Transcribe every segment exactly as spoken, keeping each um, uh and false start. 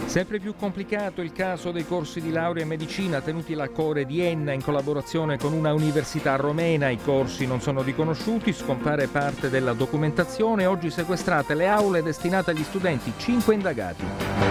Sempre più complicato il caso dei corsi di laurea in medicina tenuti alla Core di Enna in collaborazione con una università romena. I corsi non sono riconosciuti, scompare parte della documentazione, oggi sequestrate le aule destinate agli studenti, cinque indagati.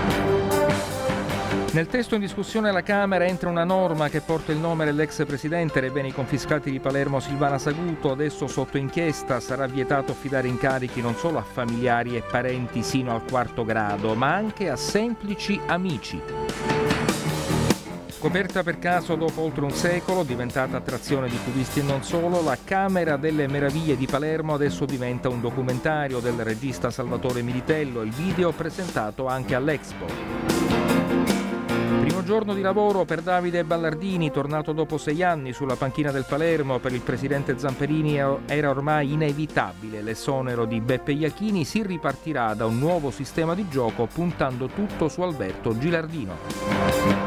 Nel testo in discussione alla Camera entra una norma che porta il nome dell'ex presidente dei beni confiscati di Palermo Silvana Saguto, adesso sotto inchiesta. Sarà vietato affidare incarichi non solo a familiari e parenti sino al quarto grado, ma anche a semplici amici. Scoperta per caso dopo oltre un secolo, diventata attrazione di turisti e non solo, la Camera delle Meraviglie di Palermo adesso diventa un documentario del regista Salvatore Militello, il video presentato anche all'Expo. Primo giorno di lavoro per Davide Ballardini, tornato dopo sei anni sulla panchina del Palermo. Per il presidente Zamperini era ormai inevitabile l'esonero di Beppe Iachini, si ripartirà da un nuovo sistema di gioco puntando tutto su Alberto Gilardino.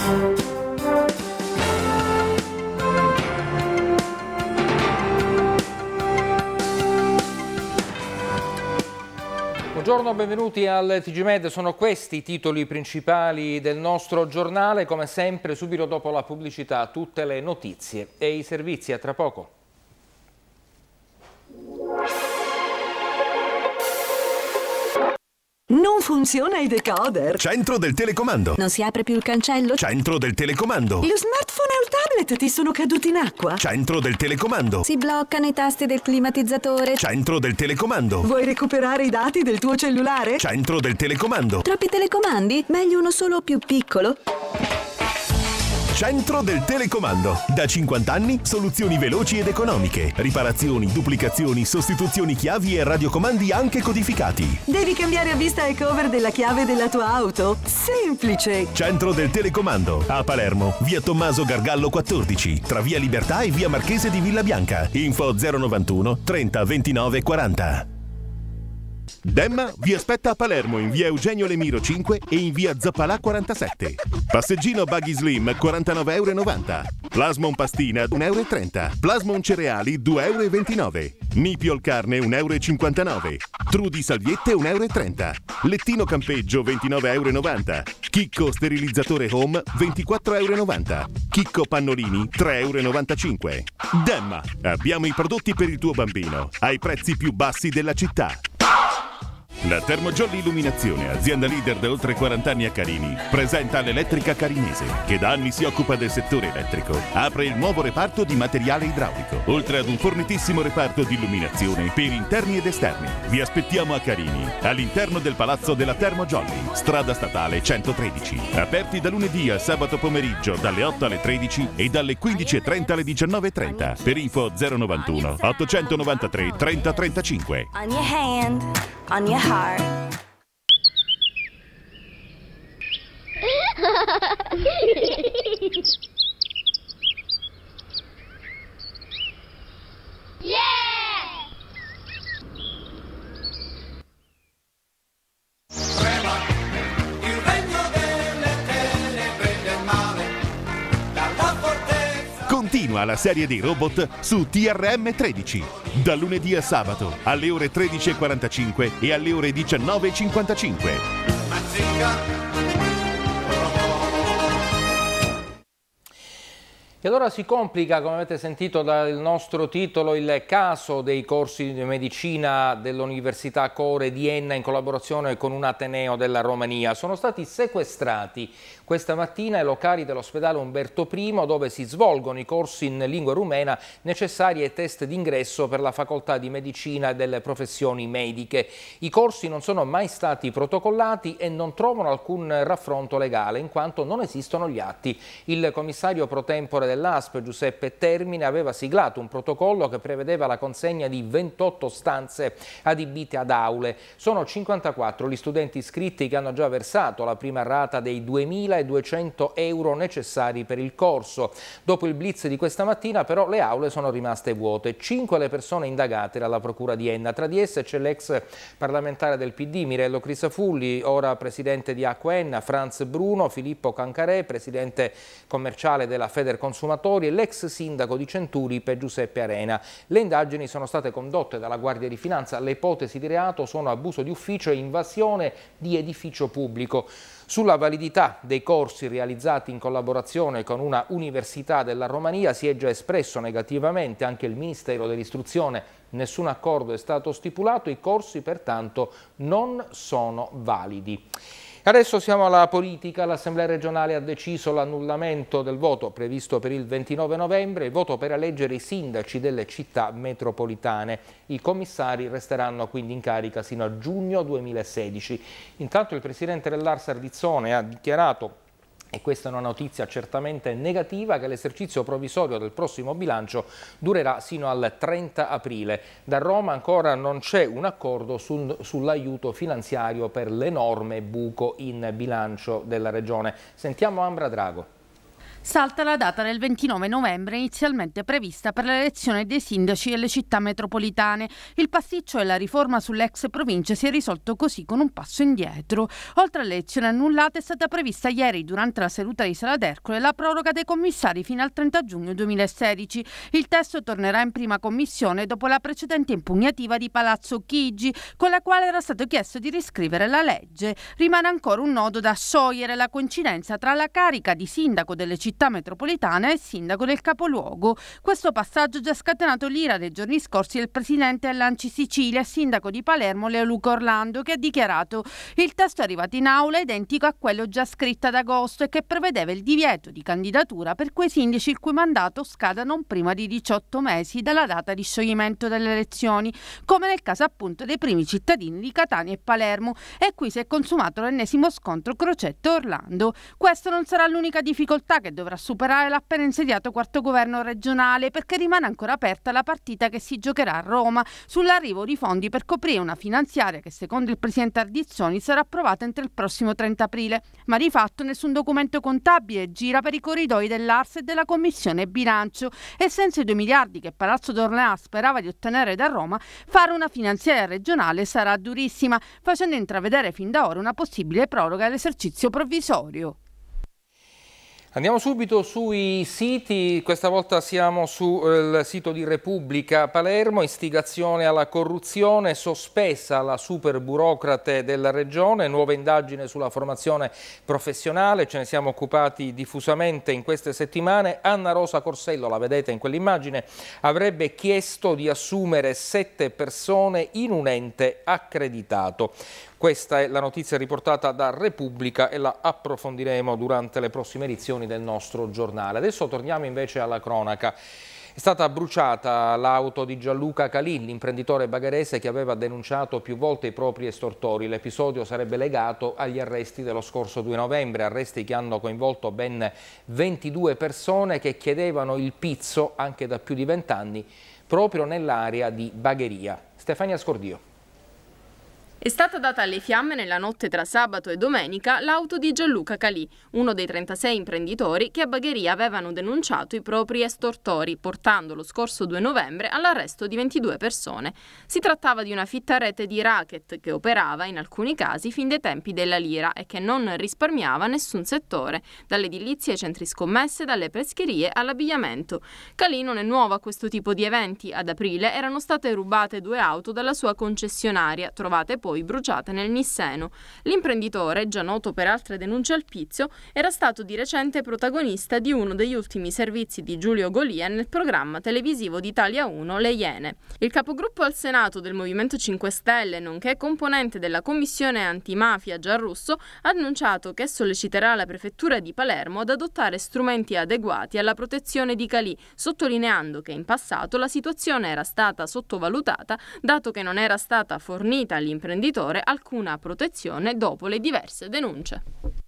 Buongiorno, benvenuti al T G Med, sono questi i titoli principali del nostro giornale, come sempre subito dopo la pubblicità tutte le notizie e i servizi, a tra poco. Non funziona il decoder. Centro del telecomando. Non si apre più il cancello. Centro del telecomando. Lo smartphone e il tablet ti sono caduti in acqua. Centro del telecomando. Si bloccano i tasti del climatizzatore. Centro del telecomando. Vuoi recuperare i dati del tuo cellulare? Centro del telecomando. Troppi telecomandi? Meglio uno solo più piccolo. Centro del telecomando. Da cinquanta anni, soluzioni veloci ed economiche. Riparazioni, duplicazioni, sostituzioni chiavi e radiocomandi anche codificati. Devi cambiare a vista e cover della chiave della tua auto? Semplice! Centro del telecomando. A Palermo, via Tommaso Gargallo quattordici, tra via Libertà e via Marchese di Villabianca. Info zero novantuno trenta ventinove quaranta. Demma vi aspetta a Palermo in via Eugenio Lemiro cinque e in via Zappalà quarantasette. Passeggino Buggy Slim quarantanove e novanta euro. Plasmon pastina un euro e trenta. Plasmon cereali due euro e ventinove. Nipiol carne un euro e cinquantanove. Trudi salviette un euro e trenta. Lettino campeggio ventinove e novanta euro. Chicco sterilizzatore home ventiquattro e novanta euro. Chicco pannolini tre e novantacinque euro. Demma, abbiamo i prodotti per il tuo bambino ai prezzi più bassi della città. La Termojolly Illuminazione, azienda leader da oltre quaranta anni a Carini, presenta l'Elettrica Carinese, che da anni si occupa del settore elettrico. Apre il nuovo reparto di materiale idraulico, oltre ad un fornitissimo reparto di illuminazione per interni ed esterni. Vi aspettiamo a Carini, all'interno del palazzo della Termojolly, strada statale centotredici. Aperti da lunedì a sabato pomeriggio dalle otto alle tredici e dalle quindici e trenta alle diciannove e trenta. Per info zero novantuno ottocentonovantatré trenta trentacinque. On your hand, on your heart. Continua la serie dei robot su T R M tredici, da lunedì a sabato alle ore tredici e quarantacinque e alle ore diciannove e cinquantacinque. E allora si complica, come avete sentito dal nostro titolo, il caso dei corsi di medicina dell'Università Core di Enna in collaborazione con un ateneo della Romania. Sono stati sequestrati questa mattina ai locali dell'ospedale Umberto primo, dove si svolgono i corsi in lingua rumena necessari ai test d'ingresso per la facoltà di medicina e delle professioni mediche. I corsi non sono mai stati protocollati e non trovano alcun raffronto legale, in quanto non esistono gli atti. Il commissario pro tempore dell'A S P Giuseppe Termine aveva siglato un protocollo che prevedeva la consegna di ventotto stanze adibite ad aule. Sono cinquantaquattro gli studenti iscritti che hanno già versato la prima rata dei duemiladuecento euro necessari per il corso. Dopo il blitz di questa mattina però le aule sono rimaste vuote. Cinque le persone indagate dalla Procura di Enna. Tra di esse c'è l'ex parlamentare del P D Mirello Crisafulli, ora presidente di Acqua Enna, Franz Bruno, Filippo Cancarè, presidente commerciale della Federconsumatori consumatori e l'ex sindaco di Centuripe Giuseppe Arena. Le indagini sono state condotte dalla Guardia di Finanza. Le ipotesi di reato sono abuso di ufficio e invasione di edificio pubblico. Sulla validità dei corsi realizzati in collaborazione con una università della Romania si è già espresso negativamente anche il Ministero dell'Istruzione. Nessun accordo è stato stipulato, i corsi pertanto non sono validi. Adesso siamo alla politica. L'Assemblea regionale ha deciso l'annullamento del voto previsto per il ventinove novembre, il voto per eleggere i sindaci delle città metropolitane. I commissari resteranno quindi in carica sino a giugno duemilasedici. Intanto il presidente dell'A R S Ardizzone ha dichiarato, e questa è una notizia certamente negativa, che l'esercizio provvisorio del prossimo bilancio durerà sino al trenta aprile. Da Roma ancora non c'è un accordo sul, sull'aiuto finanziario per l'enorme buco in bilancio della Regione. Sentiamo Ambra Drago. Salta la data del ventinove novembre inizialmente prevista per l'elezione dei sindaci delle città metropolitane. Il pasticcio e la riforma sulle ex province si è risolto così con un passo indietro. Oltre alle elezioni annullate è stata prevista ieri durante la seduta di Sala d'Ercole la proroga dei commissari fino al trenta giugno duemilasedici. Il testo tornerà in prima commissione dopo la precedente impugnativa di Palazzo Chigi, con la quale era stato chiesto di riscrivere la legge. Rimane ancora un nodo da sciogliere: la coincidenza tra la carica di sindaco delle città metropolitana e il sindaco del capoluogo. Questo passaggio ha già scatenato l'ira dei giorni scorsi del presidente dell'Anci Sicilia e sindaco di Palermo Leoluca Orlando, che ha dichiarato: il testo è arrivato in aula identico a quello già scritto ad agosto e che prevedeva il divieto di candidatura per quei sindaci il cui mandato scada non prima di diciotto mesi dalla data di scioglimento delle elezioni, come nel caso appunto dei primi cittadini di Catania e Palermo. E qui si è consumato l'ennesimo scontro Crocetto-Orlando. Questo non sarà l'unica difficoltà che dovrà superare l'appena insediato quarto governo regionale, perché rimane ancora aperta la partita che si giocherà a Roma sull'arrivo di fondi per coprire una finanziaria che secondo il presidente Ardizzoni sarà approvata entro il prossimo trenta aprile, ma di fatto nessun documento contabile gira per i corridoi dell'A R S e della Commissione Bilancio, e senza i due miliardi che Palazzo d'Orléans sperava di ottenere da Roma, fare una finanziaria regionale sarà durissima, facendo intravedere fin da ora una possibile proroga dell'esercizio provvisorio. Andiamo subito sui siti, questa volta siamo sul sito di Repubblica. Palermo, istigazione alla corruzione, sospesa la super burocrate della regione, nuova indagine sulla formazione professionale, ce ne siamo occupati diffusamente in queste settimane. Anna Rosa Corsello, la vedete in quell'immagine, avrebbe chiesto di assumere sette persone in un ente accreditato. Questa è la notizia riportata da Repubblica e la approfondiremo durante le prossime edizioni del nostro giornale. Adesso torniamo invece alla cronaca. È stata bruciata l'auto di Gianluca Calì, l'imprenditore bagherese che aveva denunciato più volte i propri estortori. L'episodio sarebbe legato agli arresti dello scorso due novembre, arresti che hanno coinvolto ben ventidue persone che chiedevano il pizzo anche da più di vent'anni proprio nell'area di Bagheria. Stefania Scordio. È stata data alle fiamme nella notte tra sabato e domenica l'auto di Gianluca Calì, uno dei trentasei imprenditori che a Bagheria avevano denunciato i propri estortori, portando lo scorso due novembre all'arresto di ventidue persone. Si trattava di una fitta rete di racket che operava in alcuni casi fin dai tempi della lira e che non risparmiava nessun settore, dall'edilizia ai centri scommesse, dalle pescherie all'abbigliamento. Calì non è nuovo a questo tipo di eventi. Ad aprile erano state rubate due auto dalla sua concessionaria, trovate poi poi bruciate nel Nisseno. L'imprenditore, già noto per altre denunce al pizzo, era stato di recente protagonista di uno degli ultimi servizi di Giulio Golia nel programma televisivo di Italia uno Le Iene. Il capogruppo al Senato del Movimento cinque Stelle, nonché componente della Commissione Antimafia Giarrusso, ha annunciato che solleciterà la Prefettura di Palermo ad adottare strumenti adeguati alla protezione di Calì, sottolineando che in passato la situazione era stata sottovalutata, dato che non era stata fornita all'imprenditore alcuna protezione dopo le diverse denunce.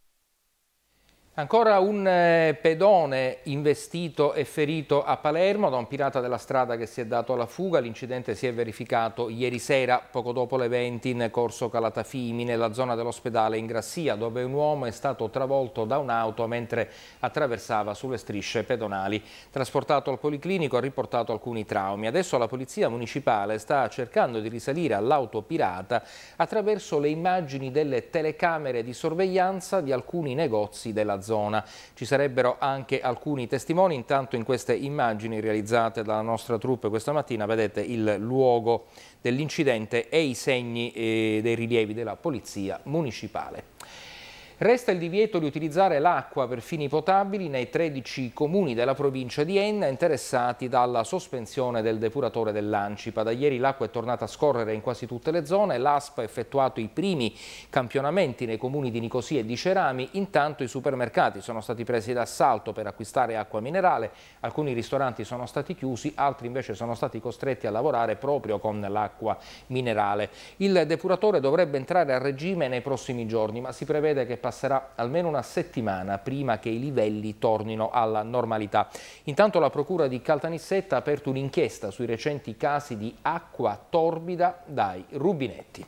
Ancora un eh, pedone investito e ferito a Palermo da un pirata della strada che si è dato alla fuga. L'incidente si è verificato ieri sera, poco dopo le venti, in corso Calatafimi, nella zona dell'ospedale in Grassia, dove un uomo è stato travolto da un'auto mentre attraversava sulle strisce pedonali. Trasportato al policlinico, ha riportato alcuni traumi. Adesso la polizia municipale sta cercando di risalire all'auto pirata attraverso le immagini delle telecamere di sorveglianza di alcuni negozi della zona. della zona. Ci sarebbero anche alcuni testimoni. Intanto in queste immagini realizzate dalla nostra troupe questa mattina vedete il luogo dell'incidente e i segni eh, dei rilievi della polizia municipale. Resta il divieto di utilizzare l'acqua per fini potabili nei tredici comuni della provincia di Enna interessati dalla sospensione del depuratore dell'Ancipa. Da ieri l'acqua è tornata a scorrere in quasi tutte le zone, l'A S P ha effettuato i primi campionamenti nei comuni di Nicosia e di Cerami, intanto i supermercati sono stati presi d'assalto per acquistare acqua minerale, alcuni ristoranti sono stati chiusi, altri invece sono stati costretti a lavorare proprio con l'acqua minerale. Il depuratore dovrebbe entrare a regime nei prossimi giorni, ma si prevede che passerà almeno una settimana prima che i livelli tornino alla normalità. Intanto la Procura di Caltanissetta ha aperto un'inchiesta sui recenti casi di acqua torbida dai rubinetti.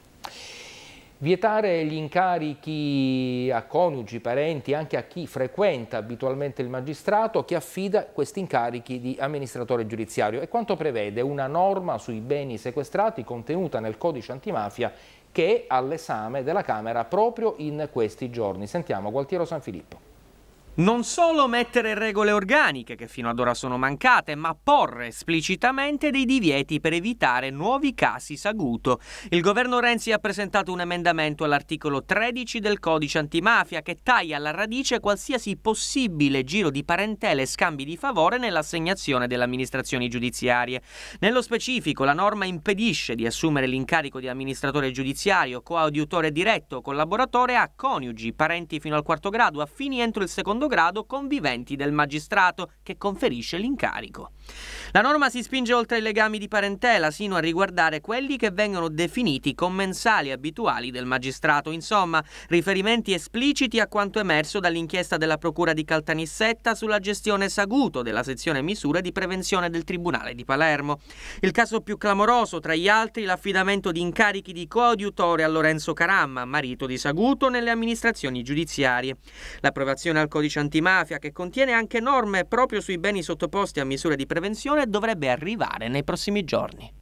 Vietare gli incarichi a coniugi, parenti, anche a chi frequenta abitualmente il magistrato, che affida questi incarichi di amministratore giudiziario. E quanto prevede una norma sui beni sequestrati contenuta nel codice antimafia che è all'esame della Camera proprio in questi giorni. Sentiamo Gualtiero Sanfilippo. Non solo mettere regole organiche, che fino ad ora sono mancate, ma porre esplicitamente dei divieti per evitare nuovi casi Saguto. Il governo Renzi ha presentato un emendamento all'articolo tredici del codice antimafia che taglia alla radice qualsiasi possibile giro di parentela e scambi di favore nell'assegnazione delle amministrazioni giudiziarie. Nello specifico, la norma impedisce di assumere l'incarico di amministratore giudiziario, coadiutore diretto o collaboratore a coniugi, parenti fino al quarto grado, affini entro il secondo grado, conviventi del magistrato che conferisce l'incarico. La norma si spinge oltre i legami di parentela sino a riguardare quelli che vengono definiti commensali abituali del magistrato, insomma riferimenti espliciti a quanto emerso dall'inchiesta della Procura di Caltanissetta sulla gestione Saguto della sezione misure di prevenzione del Tribunale di Palermo. Il caso più clamoroso tra gli altri l'affidamento di incarichi di coadiutore a Lorenzo Caramma, marito di Saguto, nelle amministrazioni giudiziarie. L'approvazione al codice antimafia, che contiene anche norme proprio sui beni sottoposti a misure di prevenzione, dovrebbe arrivare nei prossimi giorni.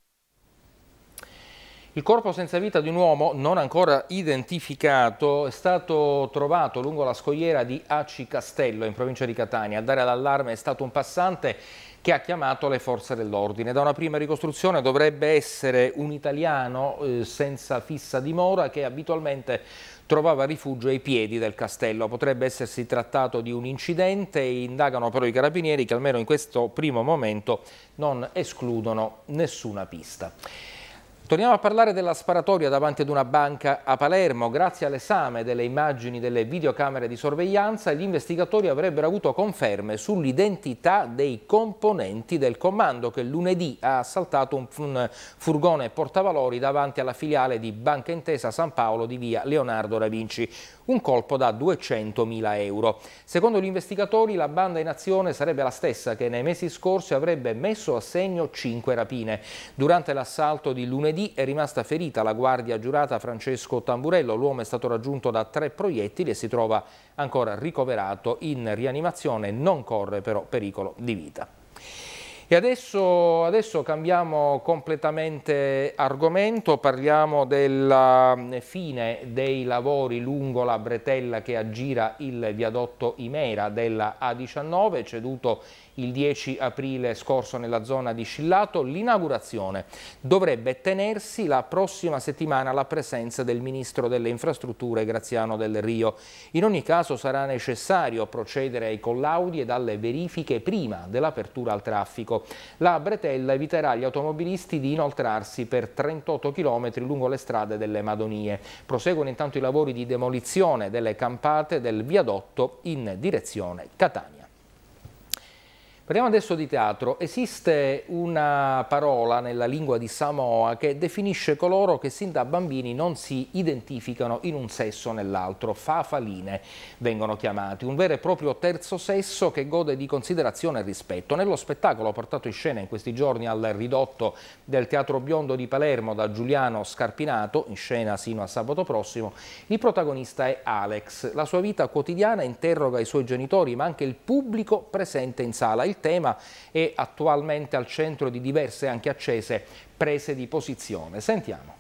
Il corpo senza vita di un uomo non ancora identificato è stato trovato lungo la scogliera di Aci Castello in provincia di Catania. A dare l'allarme è stato un passante che ha chiamato le forze dell'ordine. Da una prima ricostruzione dovrebbe essere un italiano eh, senza fissa dimora che abitualmente trovava rifugio ai piedi del castello. Potrebbe essersi trattato di un incidente e indagano però i carabinieri che almeno in questo primo momento non escludono nessuna pista. Torniamo a parlare della sparatoria davanti ad una banca a Palermo. Grazie all'esame delle immagini delle videocamere di sorveglianza, gli investigatori avrebbero avuto conferme sull'identità dei componenti del comando che lunedì ha assaltato un, un furgone portavalori davanti alla filiale di Banca Intesa San Paolo di via Leonardo da Vinci. Un colpo da duecentomila euro. Secondo gli investigatori la banda in azione sarebbe la stessa che nei mesi scorsi avrebbe messo a segno cinque rapine. Durante l'assalto di lunedì è rimasta ferita la guardia giurata Francesco Tamburello. L'uomo è stato raggiunto da tre proiettili e si trova ancora ricoverato in rianimazione, non corre però pericolo di vita. E adesso, adesso cambiamo completamente argomento, parliamo della fine dei lavori lungo la bretella che aggira il viadotto Imera della A diciannove, ceduto il dieci aprile scorso nella zona di Scillato. L'inaugurazione dovrebbe tenersi la prossima settimana alla presenza del Ministro delle Infrastrutture Graziano Del Rio. In ogni caso sarà necessario procedere ai collaudi ed alle verifiche prima dell'apertura al traffico. La bretella eviterà agli automobilisti di inoltrarsi per trentotto chilometri lungo le strade delle Madonie. Proseguono intanto i lavori di demolizione delle campate del viadotto in direzione Catania. Parliamo adesso di teatro. Esiste una parola nella lingua di Samoa che definisce coloro che sin da bambini non si identificano in un sesso o nell'altro. Fafaline vengono chiamati, un vero e proprio terzo sesso che gode di considerazione e rispetto. Nello spettacolo portato in scena in questi giorni al ridotto del Teatro Biondo di Palermo da Giuliano Scarpinato, in scena sino a sabato prossimo, il protagonista è Alex. La sua vita quotidiana interroga i suoi genitori ma anche il pubblico presente in sala. Il tema è attualmente al centro di diverse, anche accese, prese di posizione. Sentiamo.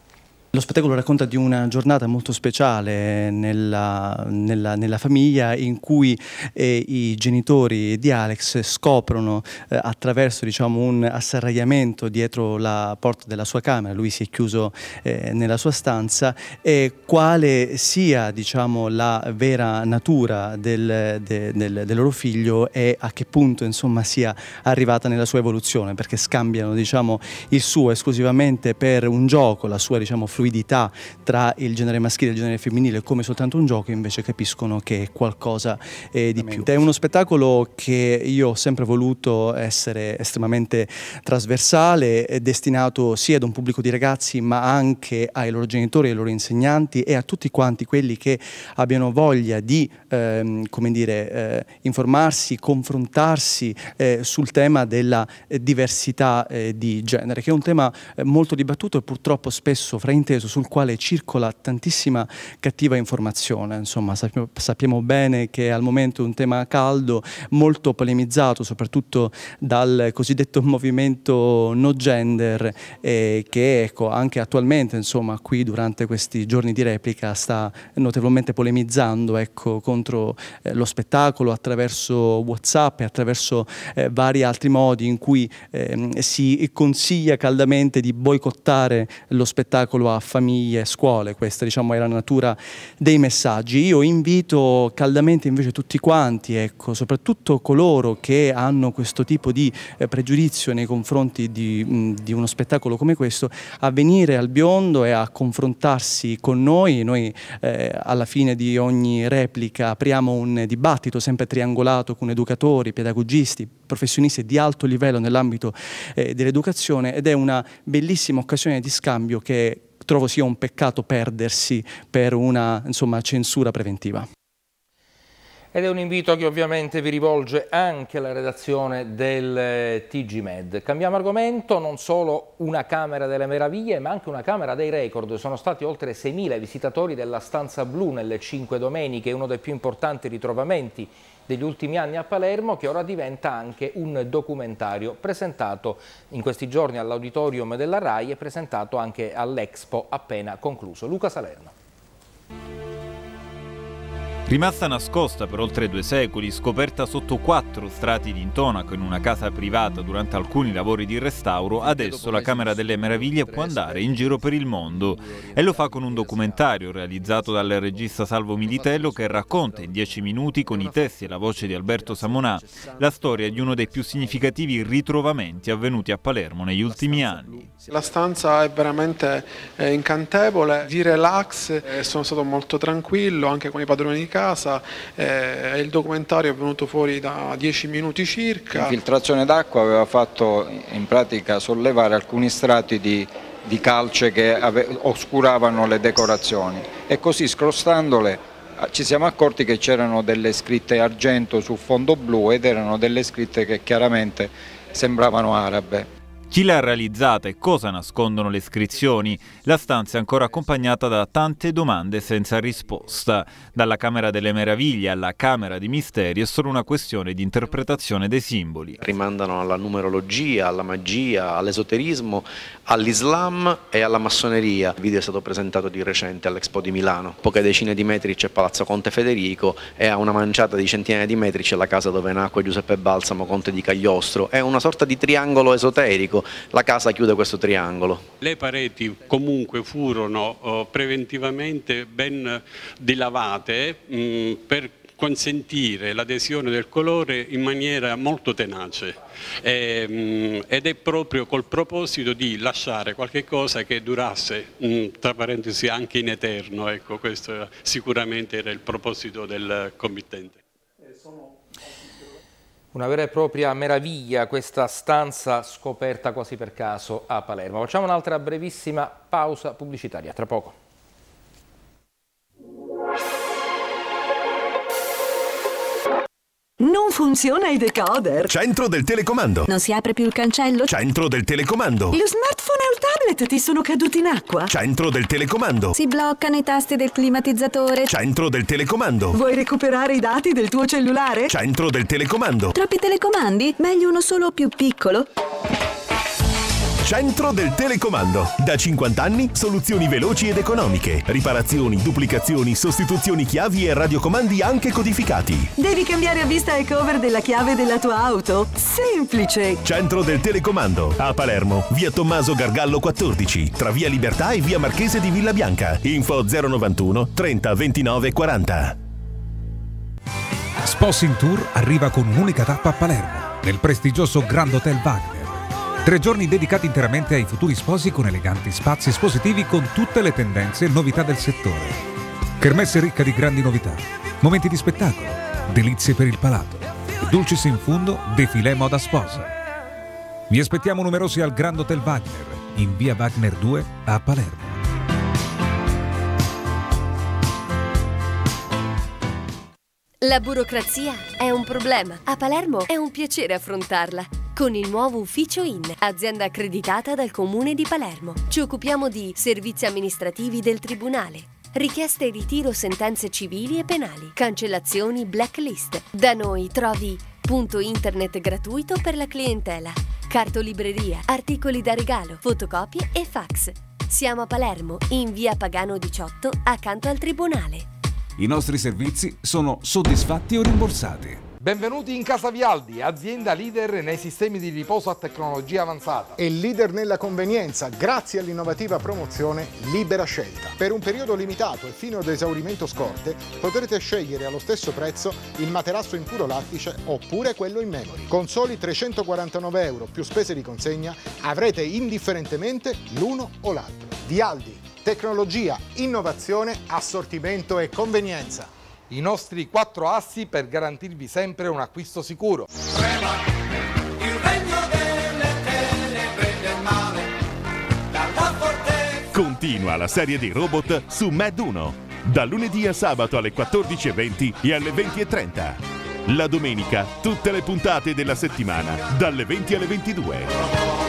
Lo spettacolo racconta di una giornata molto speciale nella, nella, nella famiglia, in cui eh, i genitori di Alex scoprono eh, attraverso, diciamo, un asserragliamento dietro la porta della sua camera, lui si è chiuso eh, nella sua stanza, e quale sia, diciamo, la vera natura del, de, del, del loro figlio e a che punto, insomma, sia arrivata nella sua evoluzione, perché scambiano, diciamo, il suo esclusivamente per un gioco, la sua, diciamo, fluidità tra il genere maschile e il genere femminile come soltanto un gioco, invece capiscono che è qualcosa eh, di più. È uno spettacolo che io ho sempre voluto essere estremamente trasversale, è destinato sia ad un pubblico di ragazzi ma anche ai loro genitori, ai loro insegnanti e a tutti quanti quelli che abbiano voglia di ehm, come dire, eh, informarsi, confrontarsi eh, sul tema della eh, diversità eh, di genere, che è un tema eh, molto dibattuto e purtroppo spesso frainteso, sul quale circola tantissima cattiva informazione. Insomma, sappiamo, sappiamo bene che al momento è un tema caldo, molto polemizzato, soprattutto dal cosiddetto movimento no gender, eh, che ecco, anche attualmente, insomma, qui durante questi giorni di replica sta notevolmente polemizzando, ecco, contro eh, lo spettacolo attraverso WhatsApp e attraverso eh, vari altri modi in cui eh, si consiglia caldamente di boicottare lo spettacolo a famiglie e scuole. Questa, diciamo, è la natura dei messaggi. Io invito caldamente invece tutti quanti, ecco, soprattutto coloro che hanno questo tipo di eh, pregiudizio nei confronti di, mh, di uno spettacolo come questo, a venire al Biondo e a confrontarsi con noi. Noi eh, alla fine di ogni replica apriamo un dibattito sempre triangolato con educatori, pedagogisti, professionisti di alto livello nell'ambito eh, dell'educazione, ed è una bellissima occasione di scambio che trovo sia un peccato perdersi per una, insomma, censura preventiva. Ed è un invito che ovviamente vi rivolge anche la redazione del T G Med. Cambiamo argomento: non solo una Camera delle Meraviglie, ma anche una Camera dei Record. Sono stati oltre seimila i visitatori della Stanza Blu nelle cinque domeniche, uno dei più importanti ritrovamenti degli ultimi anni a Palermo, che ora diventa anche un documentario presentato in questi giorni all'Auditorium della RAI e presentato anche all'Expo appena concluso. Luca Salerno. Rimasta nascosta per oltre due secoli, scoperta sotto quattro strati di intonaco in una casa privata durante alcuni lavori di restauro, adesso la Camera delle Meraviglie può andare in giro per il mondo e lo fa con un documentario realizzato dal regista Salvo Militello, che racconta in dieci minuti, con i testi e la voce di Alberto Samonà, la storia di uno dei più significativi ritrovamenti avvenuti a Palermo negli ultimi anni. La stanza è veramente eh, incantevole, di relax, eh, sono stato molto tranquillo anche con i padroni di casa. Casa, eh, il documentario è venuto fuori da dieci minuti circa. L'infiltrazione d'acqua aveva fatto in pratica sollevare alcuni strati di, di calce che ave, oscuravano le decorazioni, e così scrostandole ci siamo accorti che c'erano delle scritte argento su fondo blu ed erano delle scritte che chiaramente sembravano arabe. Chi l'ha realizzata e cosa nascondono le iscrizioni? La stanza è ancora accompagnata da tante domande senza risposta. Dalla Camera delle Meraviglie alla Camera di Misteri è solo una questione di interpretazione dei simboli. Rimandano alla numerologia, alla magia, all'esoterismo, all'Islam e alla massoneria. Il video è stato presentato di recente all'Expo di Milano. Poche decine di metri c'è Palazzo Conte Federico e a una manciata di centinaia di metri c'è la casa dove nacque Giuseppe Balsamo, conte di Cagliostro. È una sorta di triangolo esoterico. La casa chiude questo triangolo. Le pareti comunque furono uh, preventivamente ben dilavate mh, per consentire l'adesione del colore in maniera molto tenace, e, mh, ed è proprio col proposito di lasciare qualche cosa che durasse, mh, tra parentesi, anche in eterno. Ecco, questo sicuramente era il proposito del committente. Una vera e propria meraviglia questa stanza scoperta quasi per caso a Palermo. Facciamo un'altra brevissima pausa pubblicitaria, tra poco. Non funziona il decoder. Centro del telecomando. Non si apre più il cancello. Centro del telecomando. Lo smartphone e il tablet ti sono caduti in acqua. Centro del telecomando. Si bloccano i tasti del climatizzatore. Centro del telecomando. Vuoi recuperare i dati del tuo cellulare? Centro del telecomando. Troppi telecomandi? Meglio uno solo più piccolo. Centro del telecomando. Da cinquanta anni, soluzioni veloci ed economiche. Riparazioni, duplicazioni, sostituzioni chiavi e radiocomandi anche codificati. Devi cambiare a vista e cover della chiave della tua auto? Semplice! Centro del telecomando. A Palermo, via Tommaso Gargallo quattordici, tra via Libertà e via Marchese di Villabianca. Info zero novantuno trenta ventinove quaranta. Sposing Tour arriva con un'unica tappa a Palermo, nel prestigioso Grand Hotel Wagner. Tre giorni dedicati interamente ai futuri sposi con eleganti spazi espositivi con tutte le tendenze e novità del settore. Kermesse ricca di grandi novità, momenti di spettacolo, delizie per il palato, dulcis in fundo, defilé moda sposa. Vi aspettiamo numerosi al Grand Hotel Wagner, in via Wagner due a Palermo. La burocrazia è un problema. A Palermo è un piacere affrontarla. Con il nuovo Ufficio I N, azienda accreditata dal Comune di Palermo. Ci occupiamo di servizi amministrativi del Tribunale, richieste e ritiro sentenze civili e penali, cancellazioni, blacklist. Da noi trovi punto internet gratuito per la clientela, cartolibreria, articoli da regalo, fotocopie e fax. Siamo a Palermo, in via Pagano diciotto, accanto al Tribunale. I nostri servizi sono soddisfatti o rimborsati. Benvenuti in Casa Vialdi, azienda leader nei sistemi di riposo a tecnologia avanzata. E leader nella convenienza grazie all'innovativa promozione Libera Scelta. Per un periodo limitato e fino ad esaurimento scorte potrete scegliere allo stesso prezzo il materasso in puro lattice oppure quello in memory. Con soli trecentoquarantanove euro più spese di consegna avrete indifferentemente l'uno o l'altro. Vialdi, tecnologia, innovazione, assortimento e convenienza. I nostri quattro assi per garantirvi sempre un acquisto sicuro. Continua la serie dei robot su Med uno. Da lunedì a sabato alle quattordici e venti e alle venti e trenta. La domenica tutte le puntate della settimana dalle venti alle ventidue.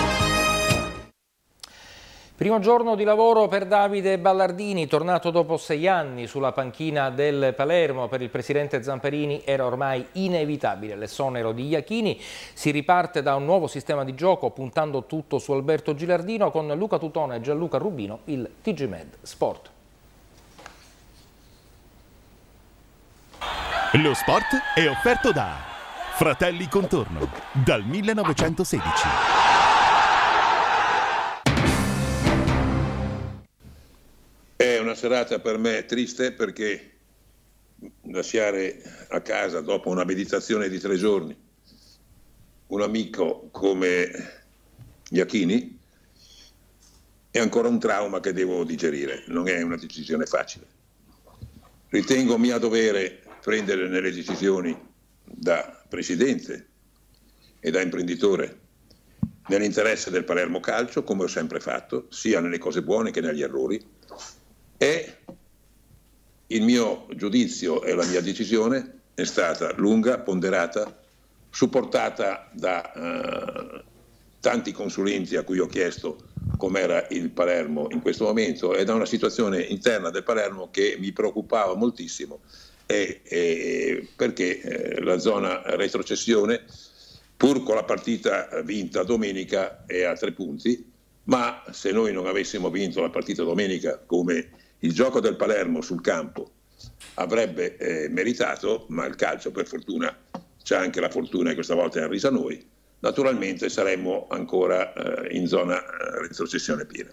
Primo giorno di lavoro per Davide Ballardini, tornato dopo sei anni sulla panchina del Palermo. Per il presidente Zamperini era ormai inevitabile l'esonero di Iachini. Si riparte da un nuovo sistema di gioco puntando tutto su Alberto Gilardino con Luca Tutone e Gianluca Rubino, il T G Med Sport. Lo sport è offerto da Fratelli Contorno, dal millenovecentosedici. È una serata per me triste perché lasciare a casa dopo una meditazione di tre giorni un amico come Iachini è ancora un trauma che devo digerire, non è una decisione facile. Ritengo mia dovere prendere nelle decisioni da presidente e da imprenditore nell'interesse del Palermo Calcio, come ho sempre fatto, sia nelle cose buone che negli errori. E il mio giudizio e la mia decisione è stata lunga, ponderata, supportata da eh, tanti consulenti a cui ho chiesto com'era il Palermo in questo momento e da una situazione interna del Palermo che mi preoccupava moltissimo e, e perché eh, la zona retrocessione, pur con la partita vinta domenica, è a tre punti, ma se noi non avessimo vinto la partita domenica come il gioco del Palermo sul campo avrebbe eh, meritato, ma il calcio per fortuna c'è anche la fortuna e questa volta è arrisa a noi, naturalmente saremmo ancora eh, in zona eh, retrocessione piena.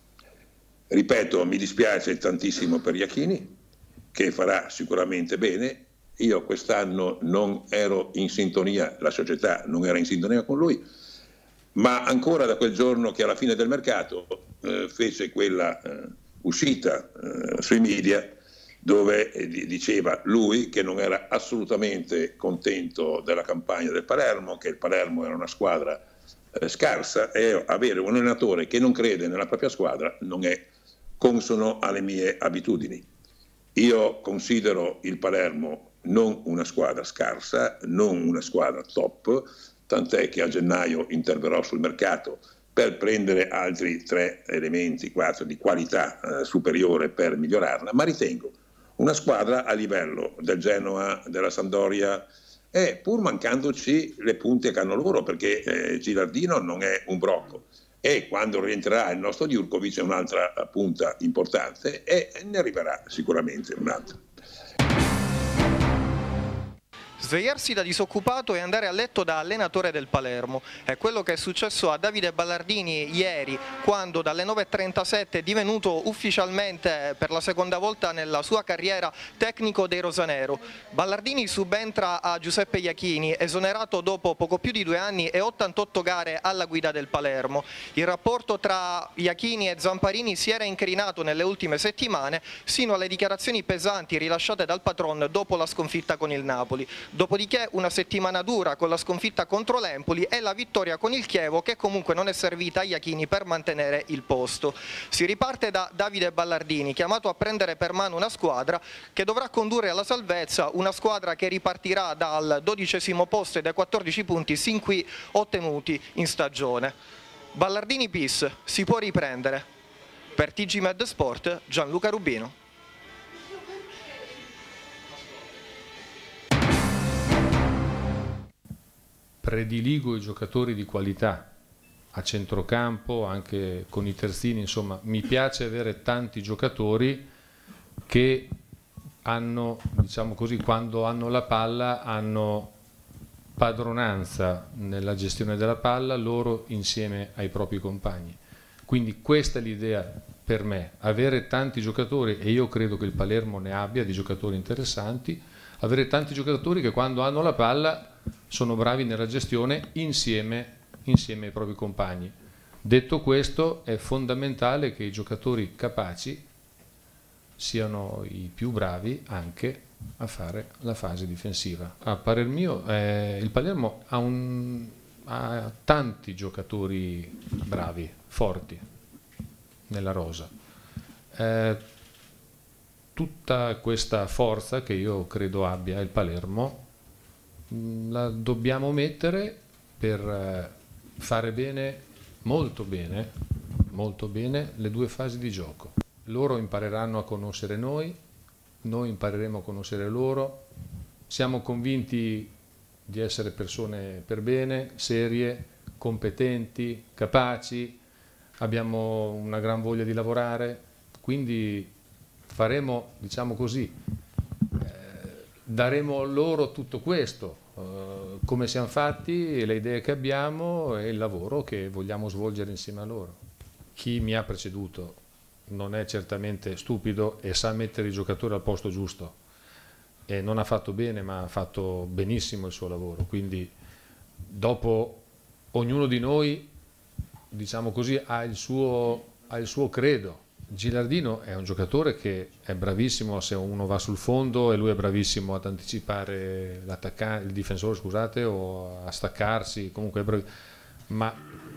Ripeto, mi dispiace tantissimo per Iachini, che farà sicuramente bene. Io quest'anno non ero in sintonia, la società non era in sintonia con lui, ma ancora da quel giorno che alla fine del mercato eh, fece quella eh, uscita eh, sui media dove eh, diceva lui che non era assolutamente contento della campagna del Palermo, che il Palermo era una squadra eh, scarsa e avere un allenatore che non crede nella propria squadra non è consono alle mie abitudini. Io considero il Palermo non una squadra scarsa, non una squadra top, tant'è che a gennaio interverrò sul mercato per prendere altri tre elementi, quattro di qualità eh, superiore per migliorarla, ma ritengo una squadra a livello del Genoa, della Sampdoria, e pur mancandoci le punte che hanno loro, perché eh, Gilardino non è un brocco, e quando rientrerà il nostro Jurkovic è un'altra punta importante e ne arriverà sicuramente un'altra. Svegliarsi da disoccupato e andare a letto da allenatore del Palermo. È quello che è successo a Davide Ballardini ieri, quando dalle nove e trentasette è divenuto ufficialmente per la seconda volta nella sua carriera tecnico dei rosanero. Ballardini subentra a Giuseppe Iachini, esonerato dopo poco più di due anni e ottantotto gare alla guida del Palermo. Il rapporto tra Iachini e Zamparini si era incrinato nelle ultime settimane, sino alle dichiarazioni pesanti rilasciate dal patron dopo la sconfitta con il Napoli. Dopodiché una settimana dura con la sconfitta contro l'Empoli e la vittoria con il Chievo, che comunque non è servita a Iachini per mantenere il posto. Si riparte da Davide Ballardini, chiamato a prendere per mano una squadra che dovrà condurre alla salvezza, una squadra che ripartirà dal dodicesimo posto e dai quattordici punti sin qui ottenuti in stagione. Ballardini bis, si può riprendere. Per T G Med Sport, Gianluca Rubino. Prediligo i giocatori di qualità a centrocampo, anche con i terzini, insomma mi piace avere tanti giocatori che hanno, diciamo così, quando hanno la palla hanno padronanza nella gestione della palla, loro insieme ai propri compagni. Quindi questa è l'idea per me, avere tanti giocatori, e io credo che il Palermo ne abbia di giocatori interessanti, avere tanti giocatori che quando hanno la palla sono bravi nella gestione insieme, insieme ai propri compagni. Detto questo, è fondamentale che i giocatori capaci siano i più bravi anche a fare la fase difensiva. A parer mio, eh, il Palermo ha, un, ha tanti giocatori bravi, forti nella rosa. Eh, tutta questa forza che io credo abbia il Palermo la dobbiamo mettere per fare bene, molto bene, molto bene le due fasi di gioco. Loro impareranno a conoscere noi, noi impareremo a conoscere loro, siamo convinti di essere persone per bene, serie, competenti, capaci, abbiamo una gran voglia di lavorare, quindi faremo, diciamo così, daremo loro tutto questo, eh, come siamo fatti, le idee che abbiamo e il lavoro che vogliamo svolgere insieme a loro. Chi mi ha preceduto non è certamente stupido e sa mettere i giocatori al posto giusto, e non ha fatto bene ma ha fatto benissimo il suo lavoro, quindi dopo ognuno di noi, diciamo così, ha il suo, ha il suo credo. Gilardino è un giocatore che è bravissimo se uno va sul fondo, e lui è bravissimo ad anticipare il difensore, scusate, o a staccarsi, comunque è brav... ma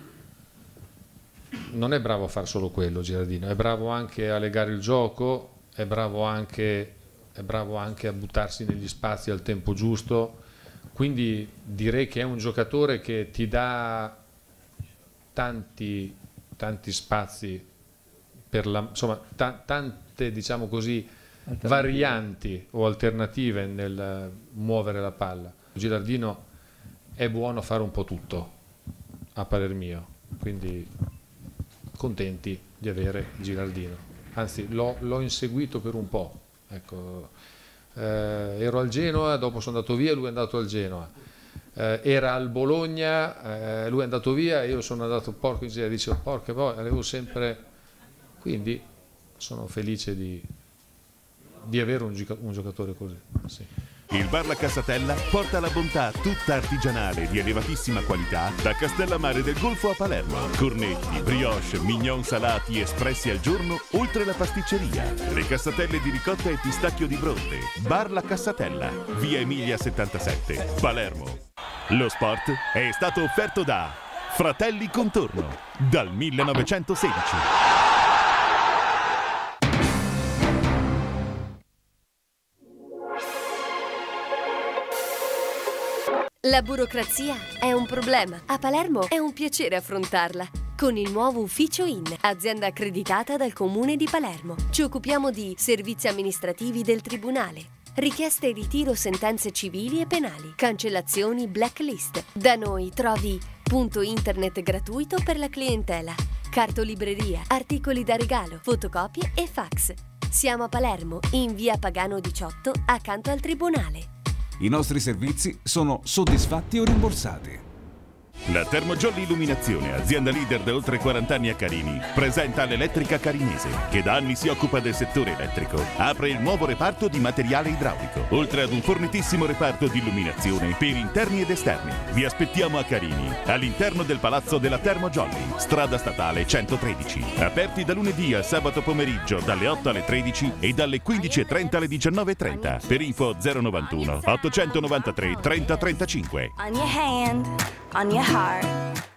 non è bravo a fare solo quello Gilardino, è bravo anche a legare il gioco, è bravo anche, è bravo anche a buttarsi negli spazi al tempo giusto, quindi direi che è un giocatore che ti dà tanti, tanti spazi per la, insomma, ta tante, diciamo così, varianti o alternative nel muovere la palla. Gilardino è buono a fare un po' tutto, a parer mio, quindi contenti di avere Gilardino. Anzi, l'ho inseguito per un po'. Ecco, eh, ero al Genoa, dopo sono andato via, lui è andato al Genoa. Eh, era al Bologna, eh, lui è andato via, io sono andato, porco in giro, dicevo, porca poi, avevo sempre... Quindi sono felice di, di avere un, gioca un giocatore così. Sì. Il Bar La Cassatella porta la bontà tutta artigianale di elevatissima qualità da Castellammare del Golfo a Palermo. Cornetti, brioche, mignon salati espressi al giorno, oltre la pasticceria. Le cassatelle di ricotta e pistacchio di Bronte. Bar La Cassatella, via Emilia settantasette, Palermo. Lo sport è stato offerto da Fratelli Contorno, dal millenovecentosedici. La burocrazia è un problema. A Palermo è un piacere affrontarla. Con il nuovo Ufficio I N, azienda accreditata dal Comune di Palermo. Ci occupiamo di servizi amministrativi del Tribunale, richieste e ritiro sentenze civili e penali, cancellazioni blacklist. Da noi trovi punto internet gratuito per la clientela, cartolibreria, articoli da regalo, fotocopie e fax. Siamo a Palermo, in via Pagano diciotto, accanto al Tribunale. I nostri servizi sono soddisfatti o rimborsati. La Termojolly Illuminazione, azienda leader da oltre quaranta anni a Carini, presenta l'Elettrica Carinese, che da anni si occupa del settore elettrico. Apre il nuovo reparto di materiale idraulico, oltre ad un fornitissimo reparto di illuminazione per interni ed esterni. Vi aspettiamo a Carini, all'interno del palazzo della Termojolly, strada statale centotredici. Aperti da lunedì a sabato pomeriggio dalle otto alle tredici e dalle quindici e trenta alle diciannove e trenta. Per info zero novantuno ottocentonovantatré trenta trentacinque. On your hand, on your heart.